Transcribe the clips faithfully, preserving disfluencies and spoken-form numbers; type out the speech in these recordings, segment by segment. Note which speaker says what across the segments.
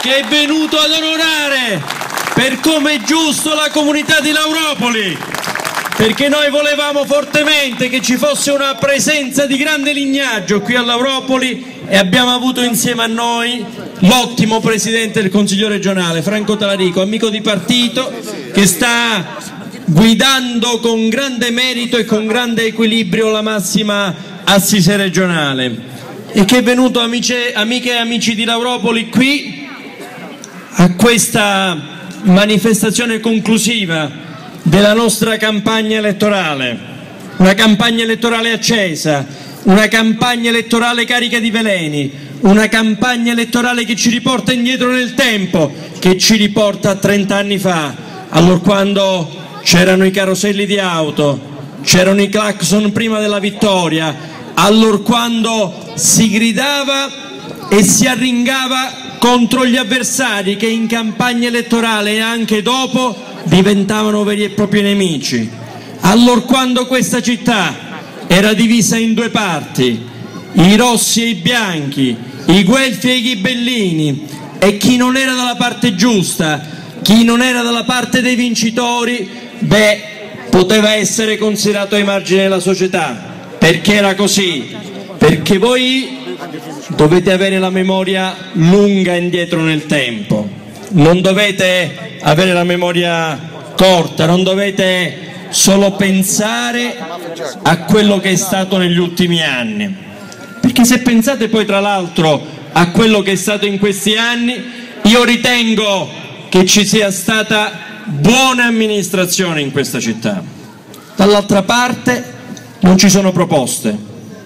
Speaker 1: che è venuto ad onorare per come è giusto la comunità di Lauropoli, perché noi volevamo fortemente che ci fosse una presenza di grande lignaggio qui a Lauropoli e abbiamo avuto insieme a noi l'ottimo Presidente del Consiglio regionale, Franco Talarico, amico di partito, che sta guidando con grande merito e con grande equilibrio la massima assise regionale e che è venuto, amiche, amiche e amici di Lauropoli, qui a questa manifestazione conclusiva della nostra campagna elettorale, una campagna elettorale accesa, una campagna elettorale carica di veleni, una campagna elettorale che ci riporta indietro nel tempo, che ci riporta a trent'anni fa, allora quando c'erano i caroselli di auto, c'erano i clacson prima della vittoria, allora quando si gridava e si arringava contro gli avversari che in campagna elettorale e anche dopo diventavano veri e propri nemici, allora quando questa città era divisa in due parti, i rossi e i bianchi, i guelfi e i ghibellini, e chi non era dalla parte giusta, chi non era dalla parte dei vincitori, beh, poteva essere considerato ai margini della società, perché era così, perché voi dovete avere la memoria lunga indietro nel tempo, non dovete avere la memoria corta, non dovete solo pensare a quello che è stato negli ultimi anni, perché se pensate poi tra l'altro a quello che è stato in questi anni, io ritengo che ci sia stata buona amministrazione in questa città. Dall'altra parte non ci sono proposte,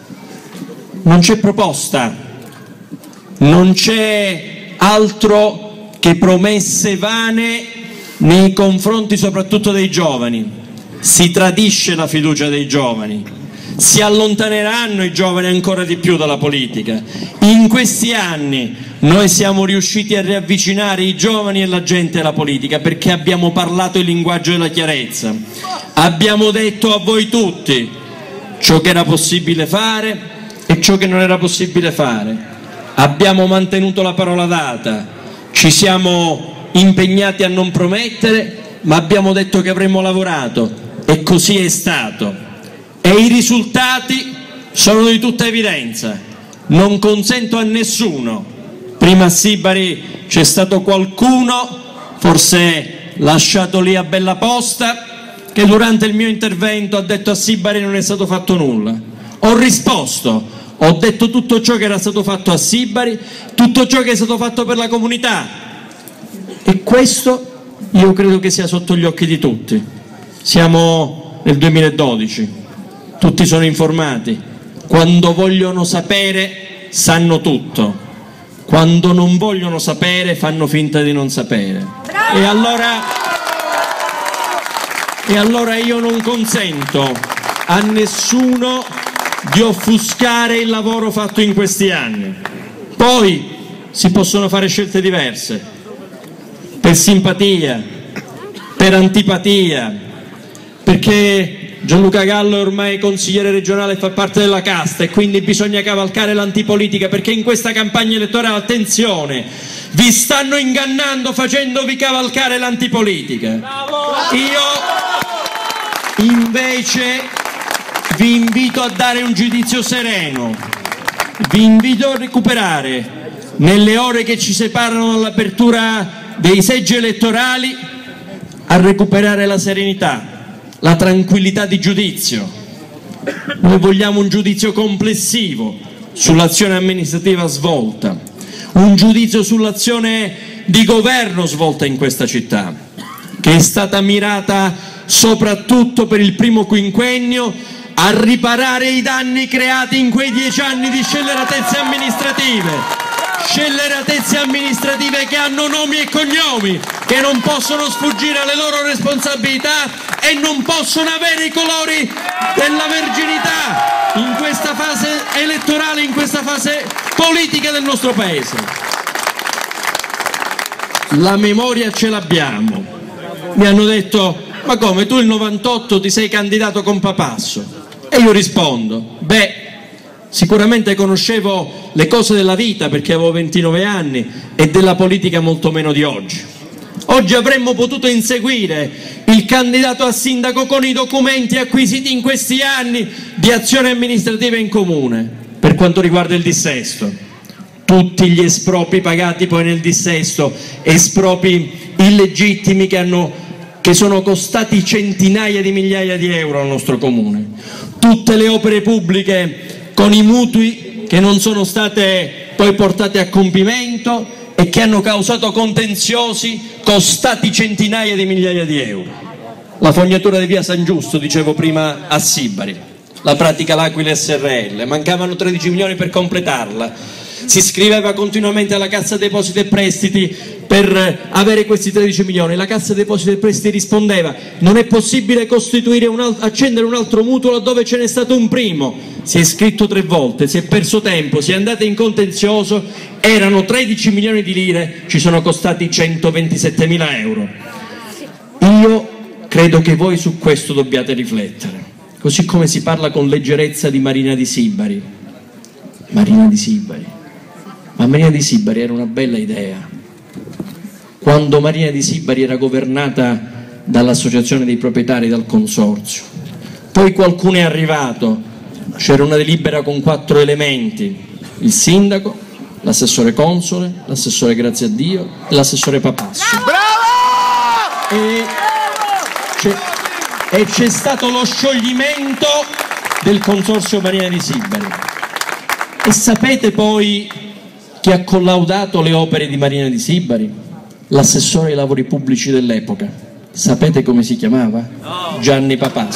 Speaker 1: non c'è proposta, non c'è altro che promesse vane nei confronti soprattutto dei giovani. Si tradisce la fiducia dei giovani, si allontaneranno i giovani ancora di più dalla politica. In questi anni noi siamo riusciti a riavvicinare i giovani e la gente alla politica perché abbiamo parlato il linguaggio della chiarezza, abbiamo detto a voi tutti ciò che era possibile fare e ciò che non era possibile fare, abbiamo mantenuto la parola data, ci siamo impegnati a non promettere, ma abbiamo detto che avremmo lavorato e così è stato, e i risultati sono di tutta evidenza. Non consento a nessuno, prima a Sibari c'è stato qualcuno, forse lasciato lì a bella posta, che durante il mio intervento ha detto a Sibari non è stato fatto nulla. Ho risposto, ho detto tutto ciò che era stato fatto a Sibari, tutto ciò che è stato fatto per la comunità, e questo io credo che sia sotto gli occhi di tutti. Siamo nel duemiladodici, tutti sono informati, quando vogliono sapere sanno tutto, quando non vogliono sapere fanno finta di non sapere. E allora, e allora io non consento a nessuno di offuscare il lavoro fatto in questi anni. Poi si possono fare scelte diverse, per simpatia, per antipatia, perché Gianluca Gallo è ormai consigliere regionale e fa parte della casta e quindi bisogna cavalcare l'antipolitica, perché in questa campagna elettorale, attenzione, vi stanno ingannando facendovi cavalcare l'antipolitica. Io invece vi invito a dare un giudizio sereno, vi invito a recuperare nelle ore che ci separano dall'apertura dei seggi elettorali, a recuperare la serenità, la tranquillità di giudizio. Noi vogliamo un giudizio complessivo sull'azione amministrativa svolta, un giudizio sull'azione di governo svolta in questa città, che è stata mirata soprattutto per il primo quinquennio a riparare i danni creati in quei dieci anni di scelleratezze amministrative. Scelleratezze amministrative che hanno nomi e cognomi, che non possono sfuggire alle loro responsabilità e non possono avere i colori della verginità in questa fase elettorale, in questa fase politica del nostro Paese. La memoria ce l'abbiamo. Mi hanno detto: ma come, tu il novantotto ti sei candidato con Papasso? E io rispondo: beh, Sicuramente conoscevo le cose della vita perché avevo ventinove anni e della politica molto meno di oggi. Oggi avremmo potuto inseguire il candidato a sindaco con i documenti acquisiti in questi anni di azione amministrativa in comune per quanto riguarda il dissesto. Tutti gli espropri pagati poi nel dissesto, espropri illegittimi che, hanno, che sono costati centinaia di migliaia di euro al nostro comune. Tutte le opere pubbliche con i mutui che non sono state poi portate a compimento e che hanno causato contenziosi costati centinaia di migliaia di euro. La fognatura di via San Giusto, dicevo prima, a Sibari, la pratica L'Aquila S R L, mancavano tredici milioni per completarla. Si scriveva continuamente alla Cassa Depositi e Prestiti per avere questi tredici milioni. La Cassa Depositi e Prestiti rispondeva: non è possibile costituire un alt- accendere un altro mutuo laddove ce n'è stato un primo. Si è scritto tre volte, si è perso tempo, si è andate in contenzioso, erano tredici milioni di lire, ci sono costati centoventisettemila euro. Io credo che voi su questo dobbiate riflettere, così come si parla con leggerezza di Marina di Sibari. Marina di Sibari. Ma Marina di Sibari era una bella idea. Quando Marina di Sibari era governata dall'associazione dei proprietari, dal consorzio, poi qualcuno è arrivato, c'era una delibera con quattro elementi: il sindaco, l'assessore console, l'assessore Grazie a Dio e l'assessore Papasso. Bravo! E c'è, e c'è stato lo scioglimento del consorzio Marina di Sibari. E sapete poi chi ha collaudato le opere di Marina di Sibari? L'assessore ai lavori pubblici dell'epoca. Sapete come si chiamava? No. Gianni Papasso.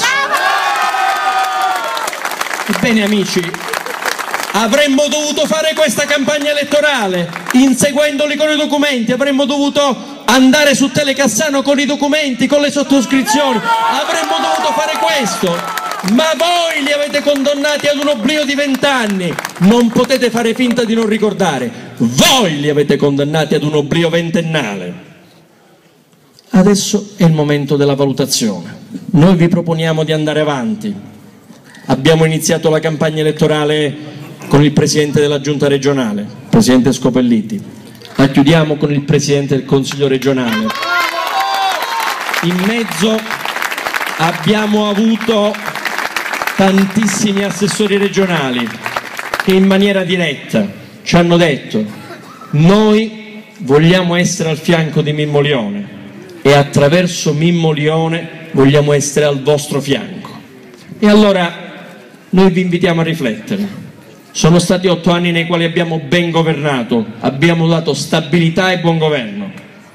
Speaker 1: Ebbene amici, avremmo dovuto fare questa campagna elettorale inseguendoli con i documenti, avremmo dovuto andare su Telecassano con i documenti, con le sottoscrizioni, avremmo dovuto fare questo. Ma voi li avete condannati ad un oblio di vent'anni, non potete fare finta di non ricordare, voi li avete condannati ad un oblio ventennale. Adesso è il momento della valutazione, noi vi proponiamo di andare avanti, abbiamo iniziato la campagna elettorale con il Presidente della Giunta regionale, il Presidente Scopelliti, la chiudiamo con il Presidente del Consiglio regionale, in mezzo abbiamo avuto tantissimi assessori regionali che in maniera diretta ci hanno detto: noi vogliamo essere al fianco di Mimmo Lione e attraverso Mimmo Lione vogliamo essere al vostro fianco. E allora noi vi invitiamo a riflettere. Sono stati otto anni nei quali abbiamo ben governato, abbiamo dato stabilità e buon governo.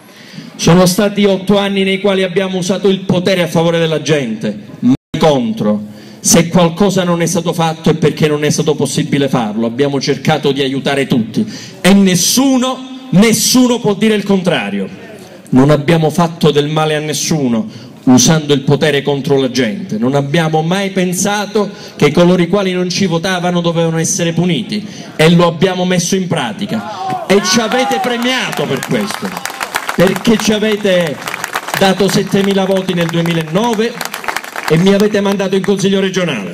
Speaker 1: Sono stati otto anni nei quali abbiamo usato il potere a favore della gente, mai contro. Se qualcosa non è stato fatto è perché non è stato possibile farlo, abbiamo cercato di aiutare tutti e nessuno, nessuno può dire il contrario. Non abbiamo fatto del male a nessuno usando il potere contro la gente, non abbiamo mai pensato che coloro i quali non ci votavano dovevano essere puniti e lo abbiamo messo in pratica e ci avete premiato per questo, perché ci avete dato settemila voti nel duemilanove e mi avete mandato in Consiglio regionale.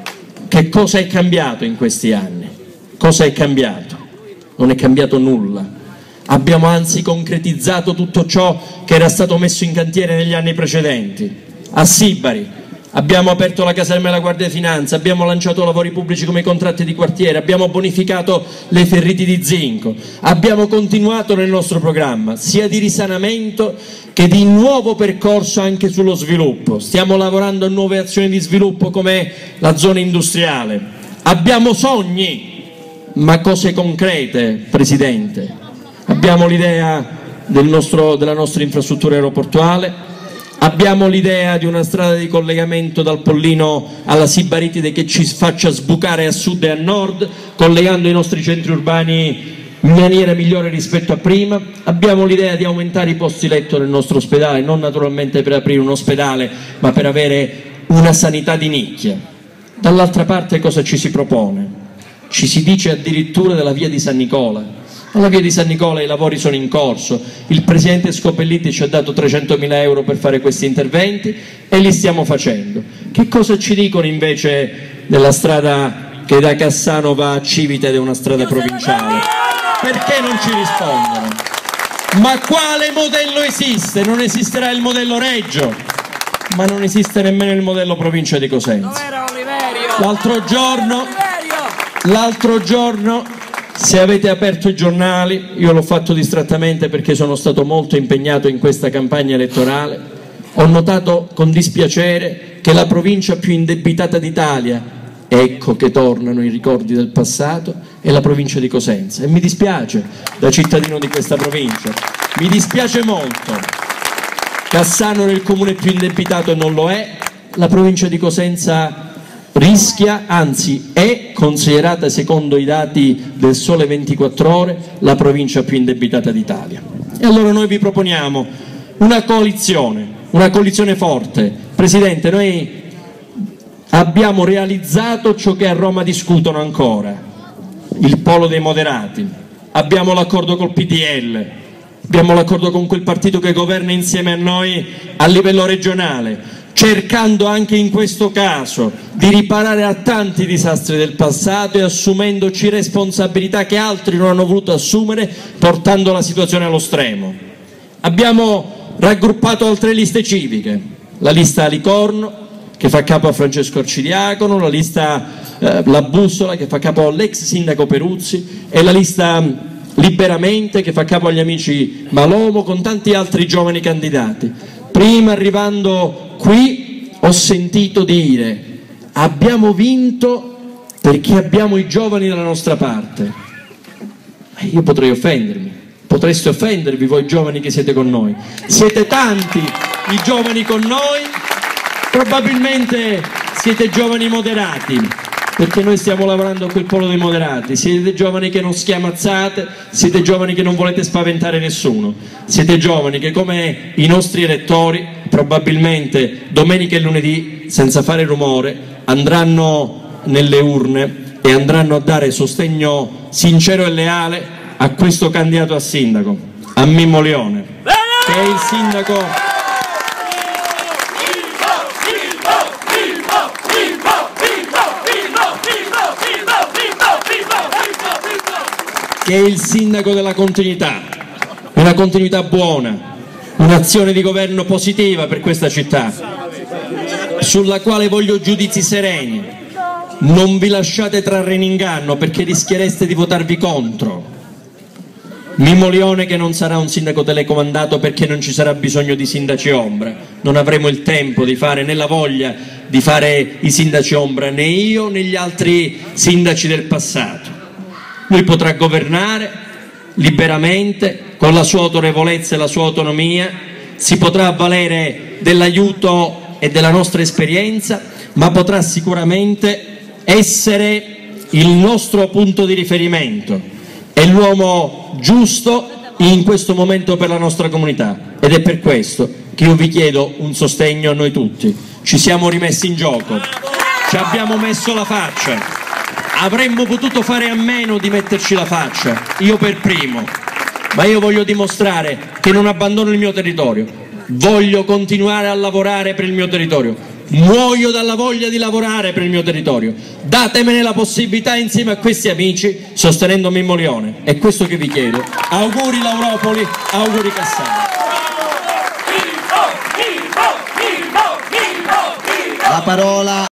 Speaker 1: Che cosa è cambiato in questi anni? Cosa è cambiato? Non è cambiato nulla. Abbiamo anzi concretizzato tutto ciò che era stato messo in cantiere negli anni precedenti. A Sibari abbiamo aperto la caserma della Guardia di Finanza, abbiamo lanciato lavori pubblici come i contratti di quartiere, abbiamo bonificato le ferriti di zinco, abbiamo continuato nel nostro programma sia di risanamento che di nuovo percorso anche sullo sviluppo. Stiamo lavorando a nuove azioni di sviluppo come la zona industriale. Abbiamo sogni, ma cose concrete, Presidente. Abbiamo l'idea del nostro, della nostra infrastruttura aeroportuale, abbiamo l'idea di una strada di collegamento dal Pollino alla Sibaritide che ci faccia sbucare a sud e a nord, collegando i nostri centri urbani in maniera migliore rispetto a prima. Abbiamo l'idea di aumentare i posti letto nel nostro ospedale, non naturalmente per aprire un ospedale, ma per avere una sanità di nicchia. Dall'altra parte cosa ci si propone? Ci si dice addirittura della via di San Nicola. Alla via di San Nicola i lavori sono in corso, il Presidente Scopelliti ci ha dato trecentomila euro per fare questi interventi e li stiamo facendo. Che cosa ci dicono invece della strada che da Cassano va a Civita ed è una strada provinciale? Perché non ci rispondono? Ma quale modello esiste? Non esisterà il modello Reggio, ma non esiste nemmeno il modello provincia di Cosenza. L'altro giorno, l'altro giorno, se avete aperto i giornali, io l'ho fatto distrattamente perché sono stato molto impegnato in questa campagna elettorale, ho notato con dispiacere che la provincia più indebitata d'Italia, ecco che tornano i ricordi del passato, è la provincia di Cosenza. E mi dispiace, da cittadino di questa provincia, mi dispiace molto. Cassano era il comune più indebitato e non lo è, la provincia di Cosenza rischia, anzi è considerata secondo i dati del Sole ventiquattro Ore la provincia più indebitata d'Italia. E allora noi vi proponiamo una coalizione, una coalizione forte. Presidente, noi abbiamo realizzato ciò che a Roma discutono ancora, il polo dei moderati, abbiamo l'accordo col P D L, abbiamo l'accordo con quel partito che governa insieme a noi a livello regionale, cercando anche in questo caso di riparare a tanti disastri del passato e assumendoci responsabilità che altri non hanno voluto assumere, portando la situazione allo stremo. Abbiamo raggruppato altre liste civiche, la lista Licorno che fa capo a Francesco Arcidiacono, la lista eh, La Bussola che fa capo all'ex sindaco Peruzzi e la lista Liberamente che fa capo agli amici Malomo, con tanti altri giovani candidati. Prima, arrivando qui, ho sentito dire: abbiamo vinto perché abbiamo i giovani dalla nostra parte. E io potrei offendermi, potreste offendervi voi giovani che siete con noi. Siete tanti i giovani con noi, probabilmente siete giovani moderati, perché noi stiamo lavorando a quel polo dei moderati. Siete giovani che non schiamazzate, siete giovani che non volete spaventare nessuno, siete giovani che, come i nostri elettori, probabilmente domenica e lunedì, senza fare rumore, andranno nelle urne e andranno a dare sostegno sincero e leale a questo candidato a sindaco, a Mimmo Leone, che è il sindaco che è il sindaco della continuità, una continuità buona, un'azione di governo positiva per questa città, sulla quale voglio giudizi sereni. Non vi lasciate trarre in inganno, perché rischiereste di votarvi contro. Mimmo Leone che non sarà un sindaco telecomandato, perché non ci sarà bisogno di sindaci ombra, non avremo il tempo di fare, né la voglia di fare i sindaci ombra, né io né gli altri sindaci del passato. Lui potrà governare liberamente, con la sua autorevolezza e la sua autonomia, si potrà avvalere dell'aiuto e della nostra esperienza, ma potrà sicuramente essere il nostro punto di riferimento. È l'uomo giusto in questo momento per la nostra comunità, ed è per questo che io vi chiedo un sostegno a noi tutti. Ci siamo rimessi in gioco, ci abbiamo messo la faccia. Avremmo potuto fare a meno di metterci la faccia, io per primo, ma io voglio dimostrare che non abbandono il mio territorio, voglio continuare a lavorare per il mio territorio, muoio dalla voglia di lavorare per il mio territorio. Datemene la possibilità insieme a questi amici, sostenendo Mimmo Leone. È questo che vi chiedo. Auguri Lauropoli, auguri Cassano.
Speaker 2: La parola